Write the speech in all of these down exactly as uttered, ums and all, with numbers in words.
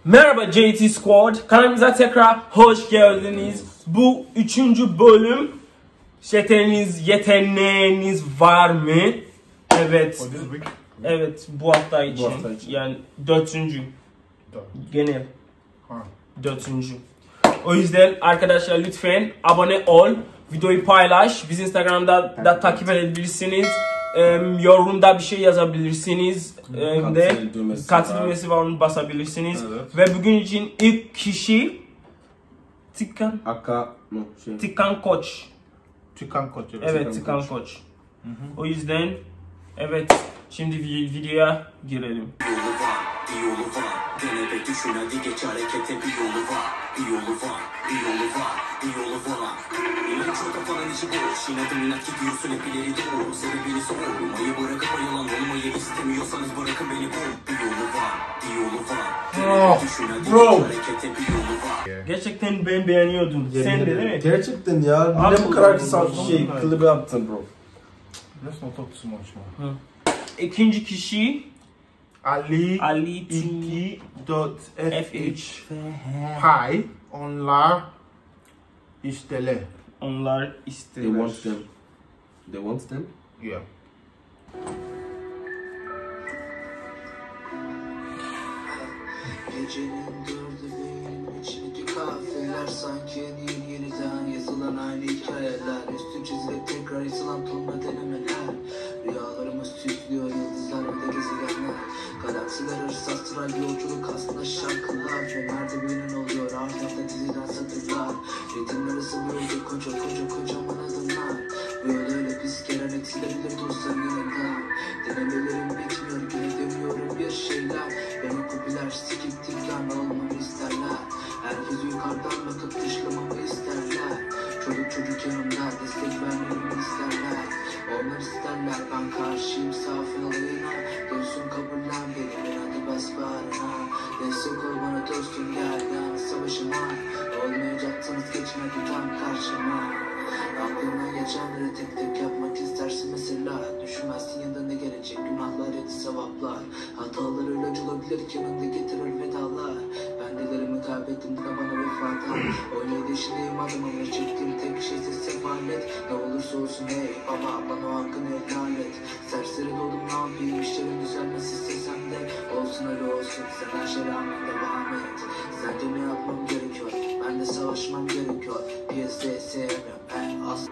Merhaba J T Squad, kanalımıza tekrar hoş geldiniz. Bu üçüncü bölüm. Yeteneğiniz, yeteneğiniz var mı? Evet. Evet, bu hafta için. Bu hafta için. Yani dördüncü. Genel. Ha. Dördüncü. O yüzden arkadaşlar lütfen abone ol, videoyu paylaş, bizi Instagram'da da takip edebilirsiniz. Ee, yorumda bir şey yazabilirsiniz. Ee, de katıl düğmesi var, onu basabilirsiniz. Evet. Ve bugün için ilk kişi Tikan Aka no, şey. Tikan Koç. Tikan Koç. Evet, evet Tikan Koç. Koç. Hı hı. O yüzden evet, şimdi videoya girelim. Bir yolu var, dene ve düşün, hadi geç harekete, bir yolu var, bir yolu var, bir yolu var, bir yolu var. İnan çok kafanın içi boş, inadın inat gidiyorsun hep ileri doğru. Sebebini sormayı bırakıp ayılan olmayı istemiyorsanız bırakın beni bul. Bir yolu var, bir yolu var, dene ve düşün, hadi geç harekete, bir yolu var. Gerçekten ben beğeniyordum, sen de değil mi? Gerçekten ya, ne bu kadar kısa şey, klibi yaptın bro. Let's not talk too much more. İkinci kişi Ali, Ali iki dot F H Pi onlar isteler. Onlar isteler. They want them. They want them? Yeah. Gecenin dördü beynin içindeki kahveler sanki yeni yeniden yazılan aynı hikayeler. Üstü çizilip tekrar yazılan tonla denemeler. Rüyalarımız süslüyor yıldızlar ve de gezegenler. Galaksiler arası astral yolculuk aslında şarkılar. Ve merdivenin oluyor ardında dizilen satırlar. Ritimler arası böyle koca koca kocaman adımlar. Böyle öyle pis gelen eksilebilir dostların yanında. Denemelerim bitmiyor, geri dönüyorum bir şeyler. Beni kupiler sikip tiklenme olmamı isterler. Herkes yukarıdan bakıp dışlamamı isterler. Çocuk çocuk yanımda destek vermemi isterler. Onlar isterler, ben karşıyım safın olayına. Dönsün kabullen beni, ben hadi bas bağrına. Destek ol bana dostum, gel yani savaşıma. Olmayacaksınız geçin hadi tam karşıma. Aklına geçenleri tek tek yapmak istersin mesela. Düşünmezsin yanında ne gelecek, günahlar ya da sevaplar. Hatalar ilacı olabilir, yanında getirir vedalar. Ben nelerimi kaybettim de bana vefadan. on yedi yaşındayım adım ama çektiğim tek şeyse sefalet. Ne olursa olsun hey baba, bana o hakkını helal et. Serseri doğdum ne yapayım, işlerin düzelmez istesem de. Olsun öyle olsun, sen her şeye rağmen devam et. Sence ne yapmam gerekiyor, ben de savaşmam gerekiyor. P S D sevmiyorum ben as.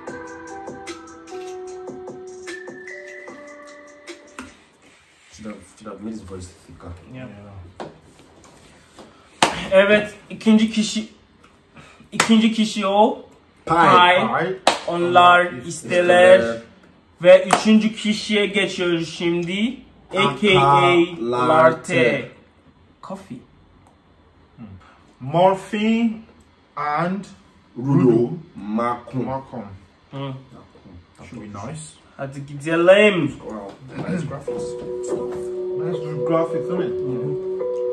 Evet, ikinci kişi ikinci kişi o. Pi. Pi. Onlar isteler. Ve üçüncü kişiye geçiyoruz şimdi. A K A Latte. Coffee. Morphine and Rudo Macron. Macron. Hmm. That should be nice. Hadi gidelim. Wow, nice graphics. Nice graphics, isn't it? Mm-hmm.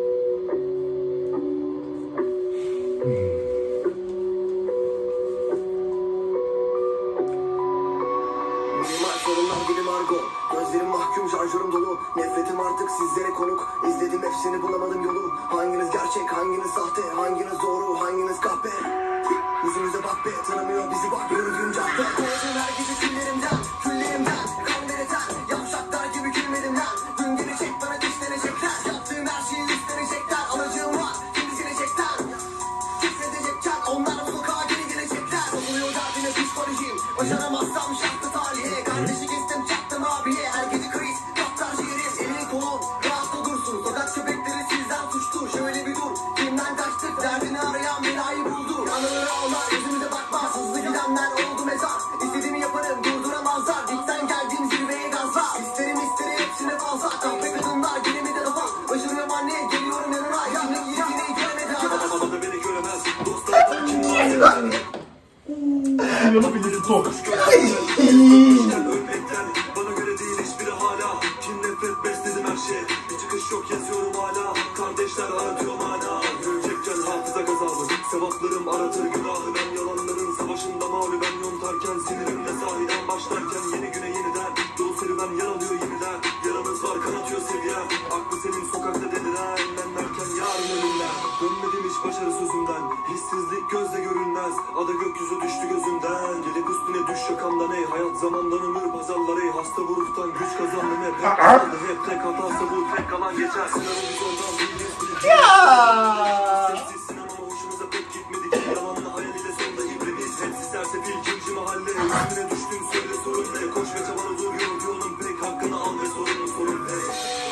Gözlerim mahkum, şarjörüm dolu. Nefretim artık sizlere konuk. İzledim hepsini, bulamadım yolu. Hanginiz gerçek, hanginiz sahte, hanginiz doğru, hanginiz kahpe. Yüzümüze bak be, tanımıyor bizi bak. Yürüdüğüm cadde. Koyacağım herkesi küllerimden, küllerimden. Kan dereten, yavşaklar gibi gülmedimden. Gün gelecek bana dişlenecekler. Yaptığım her şeyi üstlenecekler. Alacağım var, şimdi silecekler. Küfredecekler, onlar bu sokağa geri gelecekler. Oluyor derdine psikolojim. Başaramazsam şartlı talihe. Kardeşi kestim çaktım abiye. Herkesi kriz, kaptar şiirim. Elini kolun, rahatla dursun. Sokak köpekleri sizden suçlu. Şöyle bir dur, kimden kaçtık? Derdini arayan belayı buldu. Yanılır ağlar, yüzümüze bakmaz. Hızlı gidenler oldu mezar. İstediğimi yaparım, durduramazlar. Dikten geldiğim zirveye gazla. İsterim isterim hepsine fazla. Kahpe kadınlar gelemedi lafa. Başım yamanne geliyorum yanına. Yine yine göremedi ama. Adamda beni göremez. Dostlar kimler? Yanı bilirsin tok. Ölmekten bana göre değil hiçbiri hala. Kim nefret besledim her şey. Bir çıkış yok yazıyorum hala. Kardeşler aratıyorum hala. Görecekken hafıza gazabı. Sevaplarım aratır günahı. Ben yalanların savaşında mağluben yontarken. Sinirimle sahiden başlarken. Yeni güne yeniden. Dolu serüven yer alıyor yeniden. Yaramız var kanatıyor seviye. Aklı senin sokakta deliren. Ben derken yarın ölümler. Dönmedim hiç başarı sözümden. Hissizlik gözle görünmez. Ada gökyüzü düştü gözümden. Gelip üstüne düş yakamdan ey. Hayat zamandan ömür pazarlar ey. Hasta bu ruhtan güç kazandım hep. Hep kazandı hep. Tek hatası bu. Tek kalan geçer. Sınavı biz ondan bildiğiz bildiğiz. Sessiz sinema hoşumuza pek gitmedi ki. Yalanla hayal ile sonda ibrimiz. Hepsi sersefil kimci mahalle. Üstüne düştüğüm söyle sorun ne. Koş ve çabanı duruyor yolun pek. Hakkını al ve sorunun sorun pek.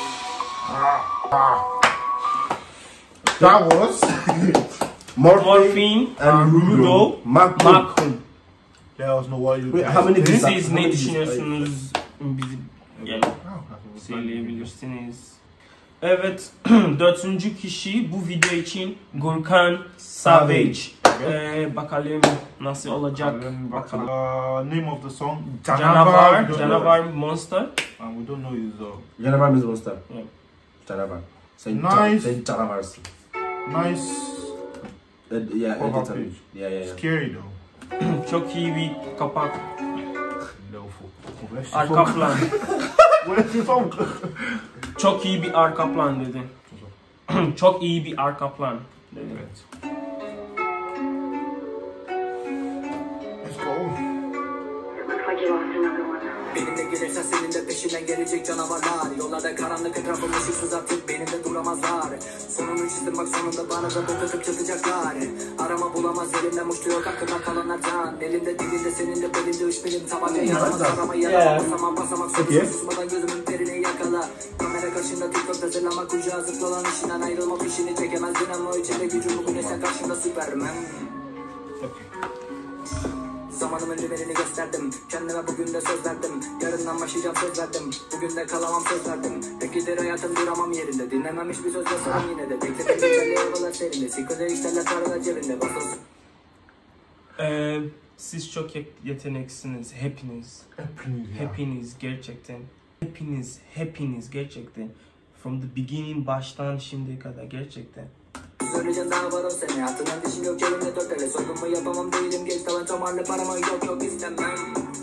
That was Morphine, Morphine and Rudo Makhun. Makhun. Let us know what you Wait, guys how many think. did- Siz ne düşünüyorsunuz? Bizi yani söyleyebilirsiniz. Evet, dördüncü kişi bu video için Gurkan Savage. Ee, bakalım nasıl olacak. Bakalım, Bakalım. bakalım. Uh, name of the song Canavar, we don't Canavar know. Monster. And we don't know his uh, Canavar means monster. Yeah. Canavar. Say Nice. Say Canavars. nice Uh, yeah, cover edit and- page. yeah, yeah, yeah. Scary though. Çok iyi bir kapak. No fuck. Where's the Arka song? plan. Where's the song? Çok iyi bir arka plan dedi. Çok iyi bir arka plan dedi. Let's go. Looks like you lost another one. Benimle gelirsen senin de peşinden gelecek canavarlar. Yollarda karanlık etrafım ışıksız artık benim de duramazlar. Sonunu çizdim bak sonunda bana da bu kızıp çatacaklar. Arama bulamaz elimde muştu yok hakkında kalanlardan. Elimde dilinde senin de belinde üç benim tabanca yaramaz arama yaramaz basamak basamak susuz susmadan gözümün terini yakala. Kamera karşında TikTok'ta zırlama kucağı zıplanan işinden ayrılma fişini çekemez dinamo içinde gücüm bugün ise karşımda Superman. Zamanımın rimelini gösterdim. Kendime bugün de söz verdim. Yarından başlayacağım söz verdim. Bugün de kalamam söz verdim. Pekidir hayatım duramam yerinde. Dinlemem hiçbir söz yazarım yine de. Bekledim içeride yollar serinde. Psikolojik teller paralar cebinde. Bastos. Ee, siz çok ye- yeteneksiniz hepiniz. Hepiniz ya. Hepiniz gerçekten. Hepiniz, hepiniz gerçekten. From the beginning baştan şimdiye kadar gerçekten. Söyleyeceğim daha var o sene. Hatırlan dişim yok cebimde dört ele. Soygunmu yapamam değilim. Geç tavan çomarlı paramı yok yok istemem.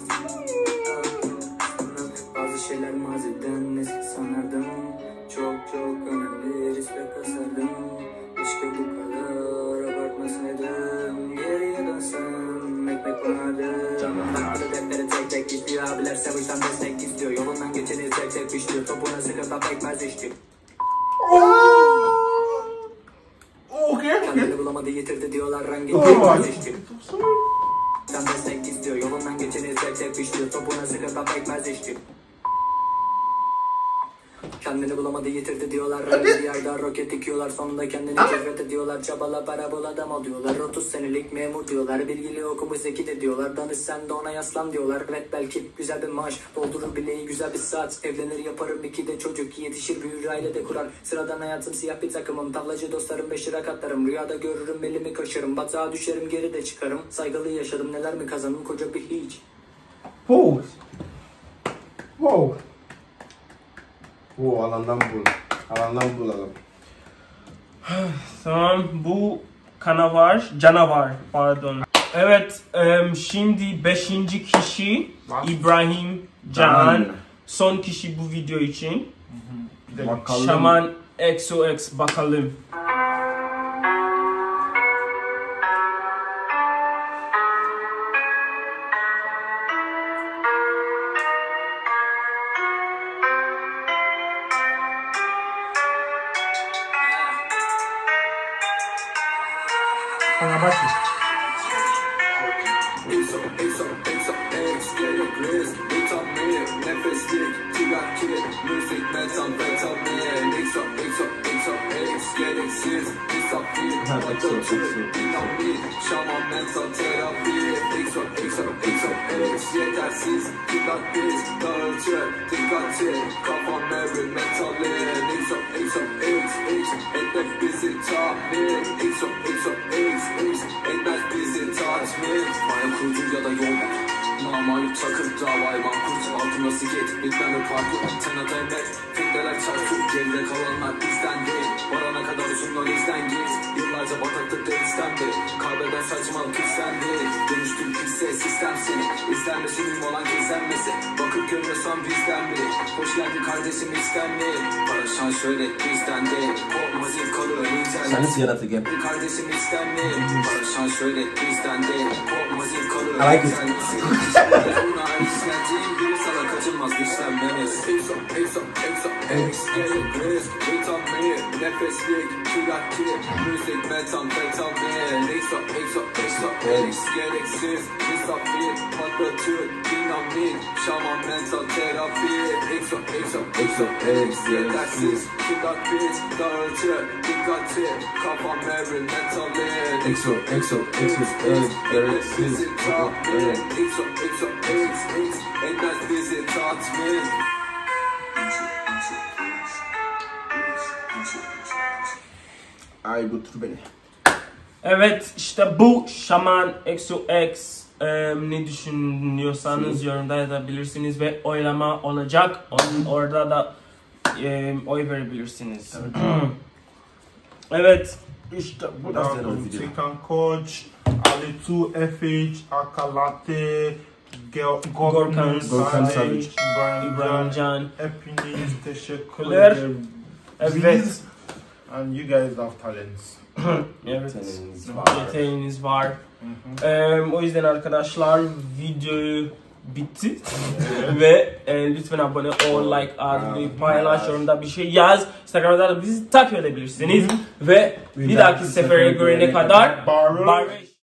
Bazı şeyler maziden ne sanardım. Çok çok önemli riske kasardım. İşte bu kadar abartmasaydım. Geriye dönsem ekmek vardı. Farklı deftere tek tek istiyor. Abiler sevişten destek istiyor. Yolundan geçeni tek tek pişliyor. Topuna sıkıntı pekmez işliyor. Okay. Kendini bulamadı yitirdi diyorlar rengi Oh, pekmez Sen destek istiyor yolundan geçeni tek tek pişliyor. Topuna sıkıntı pekmez işliyor. Kendini bulamadı yitirdi diyorlar rengi bir yerde roket dikiyorlar. Sonunda kendini keşfet diyorlar. Çabala para bul adam ol diyorlar. otuz senelik memur diyorlar. Bilgili okumuş zeki de diyorlar. Danış sen de ona yaslan diyorlar. Evet belki güzel bir maaş doldurur bileği güzel bir saat. Evlenir yaparım iki de çocuk yetişir büyür aile de kurar. Sıradan hayatım siyah bir takımım. Tavlacı dostlarım beş lira katlarım. Rüyada görürüm belimi kaşırım. Batağa düşerim geri de çıkarım. Saygılı yaşadım neler mi kazandım koca bir hiç. Wow. Wow. Wow, alandan bul. Alandan bulalım. Tamam, bu canavar, canavar pardon. Evet, em, şimdi beşinci kişi İbrahim Can. Son kişi bu video için. Bakalım. Şaman X O X bakalım. Sana başla. Exo, exo, exo, ex, gerek risk, vitamin, nefeslik, tirakit, müzik, metal, vitamin. Exo, exo, exo, ex, gereksiz, misafir, atatürk, dinamit, şaman, mental terapi. Exo, exo, exo, ex, yetersiz, pilates, dağıtı, dikkati, kafam every metalin. Exo, exo, ex, ex, etmek bizi tahmin. Exo, exo, ex, ex, etmez bizi tatmin. Bana kurucu ya da yol namayıp çakır davayı mankurt. Altında siket bitmem ve parkur. Tenata emek fitneler çarptır. Geride kalanlar bizden değil. Varana kadar uzunlar izden git. Yıllarca bataklıkta istendi. Kaybeden saçmalık istendi. Dönüştüm pis ses sistem seni. İzlenmesi mühim olan gizlenmesi. Bakıp görüyorsan bizden biri. Hoş geldin kardeşim istenmeye. Para şan şöyle bizden değil. Korkmaz ilk kalır internet. Sen nasıl yaratık ya? Kardeşim istenmeye. Para şan şöyle bizden değil. Korkmaz ilk kalır I like it. Buna işleneceğim biri sana kaçınmaz güçlenmemiz. Exo, exo, exo, ex, gerek risk. Vitamin, nefeslik, kilakir. Müzik, metamfetamin. Exo, exo, exo, ex, gereksiz. Misafir, patlatır, dinamit. Şaman, mental terapi. Exo, exo, exo, ex, yetersiz. Kilakir, dağıtır, dikkati. Kafam every metalin. Exo, exo, exo, ex, gereksiz. Exo, exo, ex, ex, ender bizi tatmin. Ay götür beni. Evet işte bu Şaman X O X. Ee, ne düşünüyorsanız yorumda yazabilirsiniz ve oylama olacak. Onun orada da e, oy verebilirsiniz. Evet. İşte bu da senin Now, video. Tikan Coach, Ali two F H, Akalate, Ge- Gorkan Gorkan Savage, Savage, İbrahim İbrahim Can, Can. hepiniz Kuler. teşekkür Evet. ederiz. And you guys have talents. Evet. Yeteneğiniz var. Yeteneğiniz var. Ee, o yüzden arkadaşlar video bitti. Ve e, lütfen abone ol, like at, ve paylaş, yorumda bir şey yaz. Instagram'da da bizi takip edebilirsiniz. Ve bir dahaki sefere görene kadar Barış. barış.